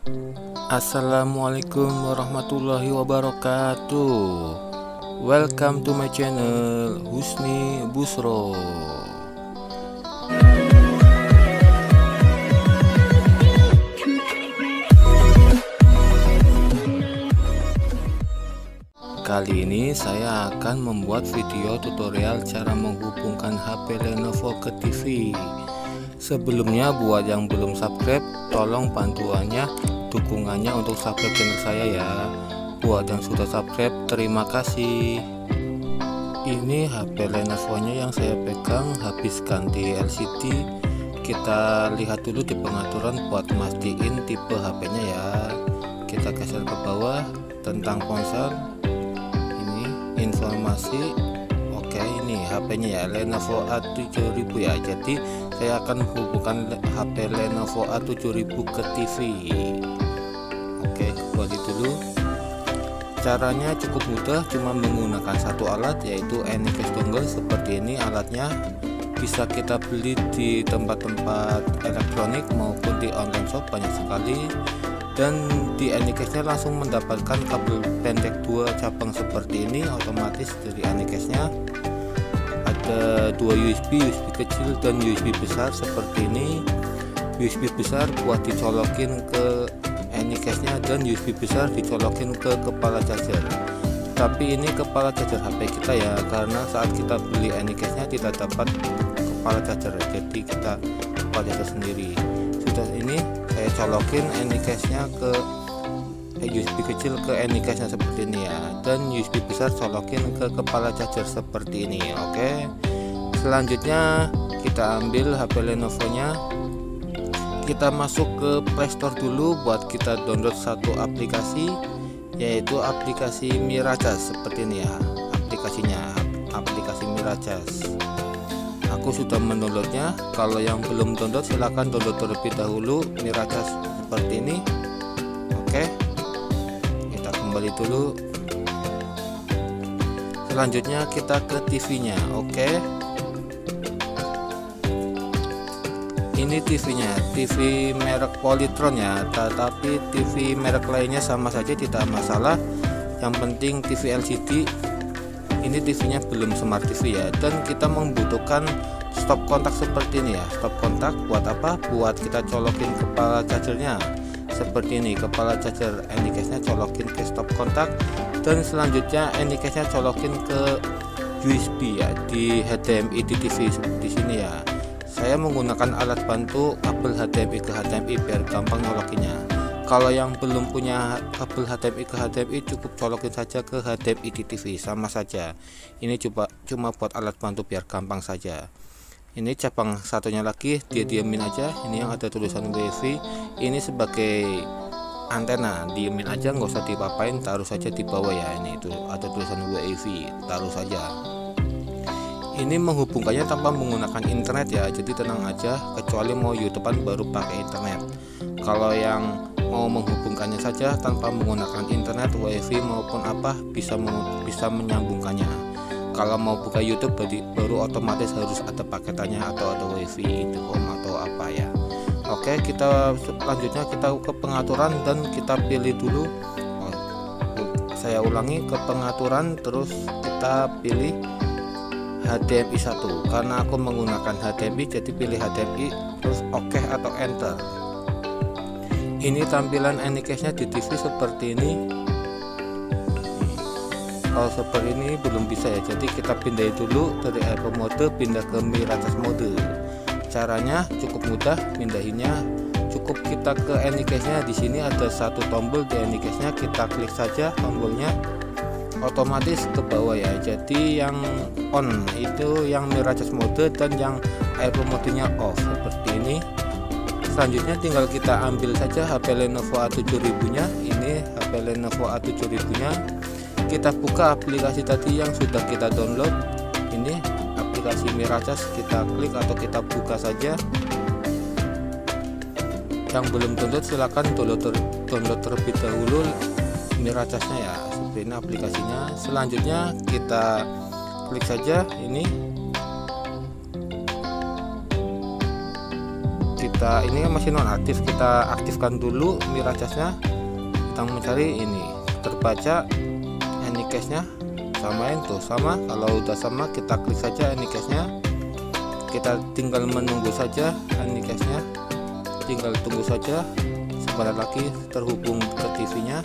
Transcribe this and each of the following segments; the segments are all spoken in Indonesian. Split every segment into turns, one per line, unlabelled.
Assalamualaikum warahmatullahi wabarakatuh. Welcome to my channel Husni Busro. Kali ini saya akan membuat video tutorial cara menghubungkan HP Lenovo ke TV. Sebelumnya buat yang belum subscribe, tolong bantuannya, dukungannya untuk subscribe channel saya ya. Buat yang sudah subscribe, terima kasih. Ini HP Lenovo nya yang saya pegang habis ganti LCD. Kita lihat dulu di pengaturan buat mastiin tipe HP nya ya. Kita geser ke bawah tentang ponsel. Ini informasi. Oke, ini HP nya ya, Lenovo A7000 ya. Jadi saya akan menghubungkan HP Lenovo A7000 ke TV. Oke, kembali dulu. Caranya cukup mudah, cuma menggunakan satu alat, yaitu Anycast dongle. Seperti ini alatnya, bisa kita beli di tempat-tempat elektronik maupun di online shop, banyak sekali. Dan di Anycast nya langsung mendapatkan kabel pendek 2 cabang seperti ini, otomatis dari Anycast nya ada 2 USB kecil dan USB besar seperti ini. USB besar buat dicolokin ke Anycast nya dan USB besar dicolokin ke kepala charger. Tapi ini kepala charger HP kita ya, karena saat kita beli Anycast nya tidak dapat kepala charger, jadi kita kepala charger sendiri. Sudah ini saya colokin Anycast nya ke USB kecil ke Anycast nya seperti ini ya, dan USB besar colokin ke kepala charger seperti ini. Oke, selanjutnya kita ambil HP Lenovo nya, kita masuk ke Playstore dulu buat kita download satu aplikasi, yaitu aplikasi Miracast seperti ini ya. Aplikasinya aplikasi Miracast, aku sudah mendownloadnya. Kalau yang belum download silahkan download terlebih dahulu Miracast seperti ini. Oke, kita kembali dulu. Selanjutnya kita ke TV nya. Oke, ini TV nya, TV merek Polytron ya, tetapi TV merek lainnya sama saja, tidak masalah. Yang penting TV LCD. Ini TV nya belum Smart TV ya, dan kita membutuhkan stop kontak seperti ini ya. Stop kontak buat apa? Buat kita colokin kepala chargernya seperti ini. Kepala charger Anycast nya colokin ke stop kontak, dan selanjutnya Anycast nya colokin ke USB ya, di HDMI di TV seperti sini ya. Saya menggunakan alat bantu kabel HDMI ke HDMI biar gampang nyolokinnya. Kalau yang belum punya kabel HDMI ke HDMI, cukup colokin saja ke HDMI di TV, sama saja. Ini cuma buat alat bantu biar gampang saja. Ini cabang satunya lagi, dia diamin aja. Ini yang ada tulisan WiFi, ini sebagai antena, diamin aja, nggak usah dipapain, taruh saja di bawah ya. Ini itu ada tulisan WiFi, taruh saja. Ini menghubungkannya tanpa menggunakan internet ya, jadi tenang aja, kecuali mau YouTubean baru pakai internet. Kalau yang mau menghubungkannya saja tanpa menggunakan internet, WiFi maupun apa, bisa menyambungkannya. Kalau mau buka YouTube baru otomatis harus ada paketannya atau ada WiFi, Indihome atau apa ya. Oke, kita selanjutnya kita ke pengaturan dan kita pilih dulu. Saya ulangi, ke pengaturan, terus kita pilih HDMI 1, karena aku menggunakan HDMI jadi pilih HDMI, terus oke atau enter. Ini tampilan Anycast nya di TV seperti ini. Kalau seperti ini belum bisa ya, jadi kita pindahin dulu dari Aero mode pindah ke Miracast mode. Caranya cukup mudah pindahinnya, cukup kita ke Anycast nya. Di sini ada satu tombol di Anycast nya, kita klik saja tombolnya, otomatis ke bawah ya. Jadi yang on itu yang Miracast mode, dan yang Aero modenya off seperti ini. Selanjutnya tinggal kita ambil saja HP Lenovo A7000 nya. Ini HP Lenovo A7000 nya, kita buka aplikasi tadi yang sudah kita download. Ini aplikasi Miracast, kita klik atau kita buka saja. Yang belum download silahkan download terlebih dahulu Miracast nya ya. Seperti ini aplikasinya. Selanjutnya kita klik saja ini, ini kan masih nonaktif, kita aktifkan dulu Miracastnya. Kita mencari ini terbaca Anycast-nya, samain tuh sama. Kalau udah sama kita klik saja Anycast-nya, kita tinggal menunggu saja Anycast-nya, tinggal tunggu saja sebentar lagi terhubung ke TV-nya,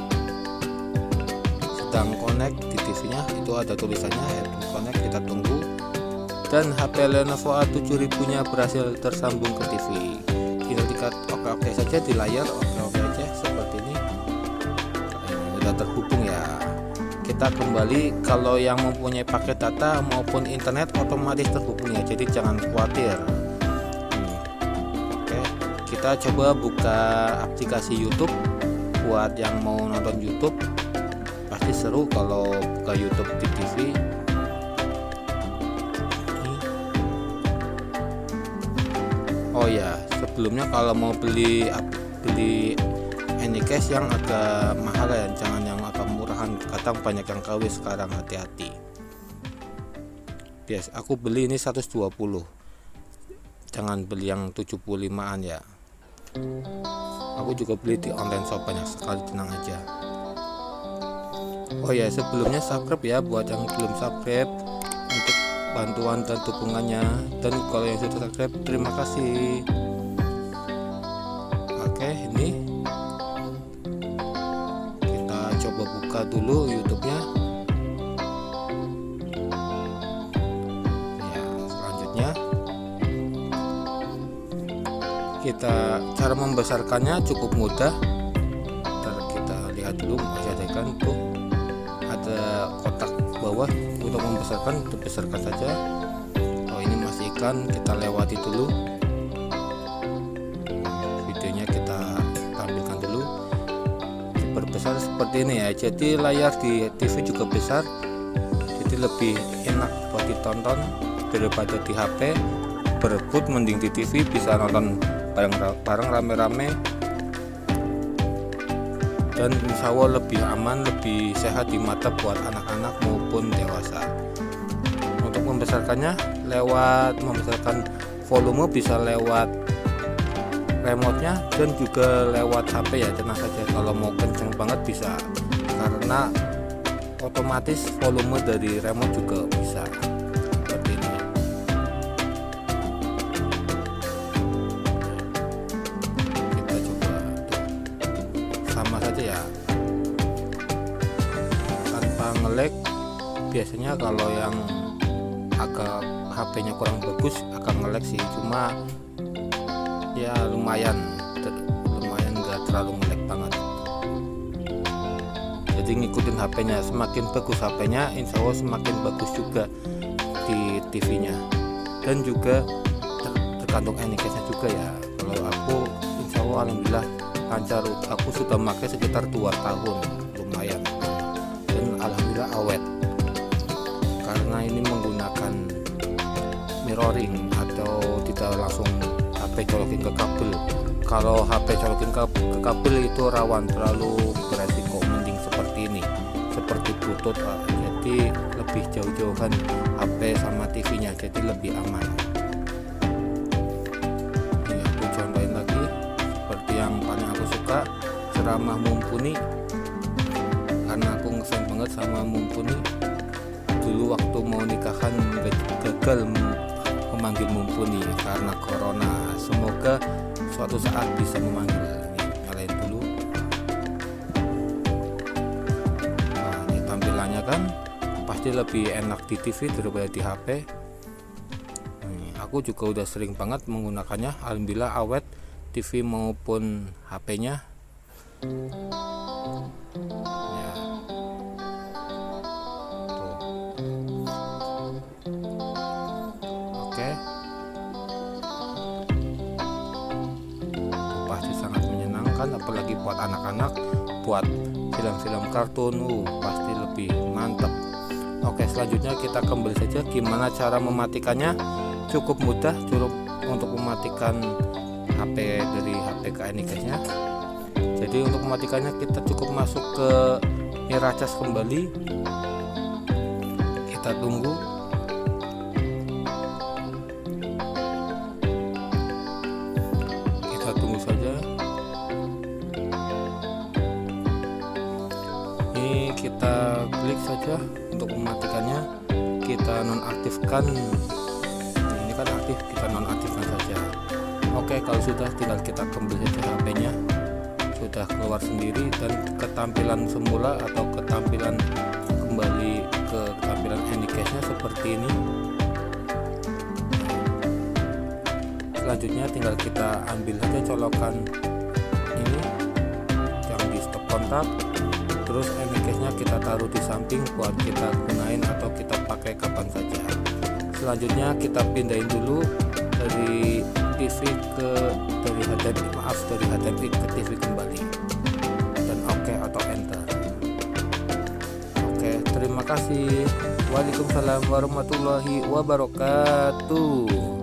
sedang connect di TV-nya. Itu ada tulisannya connect, kita tunggu. Dan HP Lenovo A7000 nya berhasil tersambung ke TV. Tinggal diklik oke saja di layar, oke aja seperti ini. Sudah terhubung ya. Kita kembali, kalau yang mempunyai paket data maupun internet otomatis terhubung ya, jadi jangan khawatir. Oke, kita coba buka aplikasi YouTube. Buat yang mau nonton YouTube pasti seru kalau buka YouTube di TV. Oh ya, sebelumnya kalau mau beli Anycast yang agak mahal ya, jangan yang agak murahan, kadang banyak yang KW sekarang, hati-hati. Bias aku beli ini 120, jangan beli yang 75an ya. Aku juga beli di online shop banyak sekali, tenang aja. Oh ya, sebelumnya subscribe ya buat yang belum subscribe, untuk bantuan dan dukungannya. Dan kalau yang sudah subscribe, terima kasih. Oke, ini kita coba buka dulu YouTube-nya. Ya, selanjutnya kita cara membesarkannya cukup mudah. Ntar kita lihat dulu, masih ada kan tuh, ada kotak bawah untuk membesarkan, dibesarkan saja. Oh, ini masih iklan, kita lewati dulu. Videonya kita tampilkan dulu. Berbesar seperti ini ya, jadi layar di TV juga besar, jadi lebih enak buat ditonton daripada di HP. Berebut mending di TV, bisa nonton bareng rame-rame, dan insya Allah lebih aman, lebih sehat di mata buat anak-anak maupun dewasa. Untuk membesarkannya, membesarkan volume bisa lewat remote-nya dan juga lewat HP ya, tenang saja. Kalau mau kenceng banget bisa, karena otomatis volume dari remote juga bisa seperti ini. Kita coba sama saja ya, tanpa nge-lag. Biasanya kalau yang agak HP-nya kurang bagus agak nge-lag sih, cuma ya lumayan nggak terlalu nge-lag banget. Jadi ngikutin HP-nya, semakin bagus HP-nya insya Allah semakin bagus juga di TV-nya. Dan juga tergantung Anycast-nya juga ya. Kalau aku insya Allah alhamdulillah lancar, aku sudah pakai sekitar 2 tahun, lumayan, dan alhamdulillah awet, karena ini menggunakan mirroring atau tidak langsung HP colokin ke kabel. Kalau HP colokin ke kabel itu rawan, terlalu beresiko. Mending seperti ini, seperti Bluetooth, jadi lebih jauh-jauhan HP sama TV-nya, jadi lebih aman. Ini aku contohin lagi, seperti yang paling aku suka, ceramah Mumpuni, karena aku ngefans banget sama Mumpuni. Dulu waktu mau nikahan gagal memanggil Mumpuni karena corona. Semoga suatu saat bisa memanggil. Nyalain dulu. Nah, ini tampilannya kan pasti lebih enak di TV daripada di HP. Aku juga udah sering banget menggunakannya, alhamdulillah awet TV maupun HP-nya. Ya. Oke. Pasti sangat menyenangkan, apalagi buat anak-anak, buat film-film kartun, pasti lebih mantap. Oke, selanjutnya kita kembali saja gimana cara mematikannya. Cukup mudah, cukup untuk mematikan HP dari HP ke Anycast-nya. Jadi untuk mematikannya kita cukup masuk ke Miracast kembali, kita tunggu. klik saja untuk mematikannya. Kita nonaktifkan, ini kan aktif, kita nonaktifkan saja. Oke, kalau sudah tinggal kita kembali saja HP-nya, sudah keluar sendiri dan ketampilan semula atau ketampilan kembali ke tampilan Anycase-nya seperti ini. Selanjutnya tinggal kita ambil saja colokan ini yang di stop kontak, terus Anycase-nya kita taruh di samping buat kita gunain atau kita pakai kapan saja. Selanjutnya kita pindahin dulu dari TV dari HDMI ke TV kembali, dan oke atau enter. Oke, terima kasih. Waalaikumsalam warahmatullahi wabarakatuh.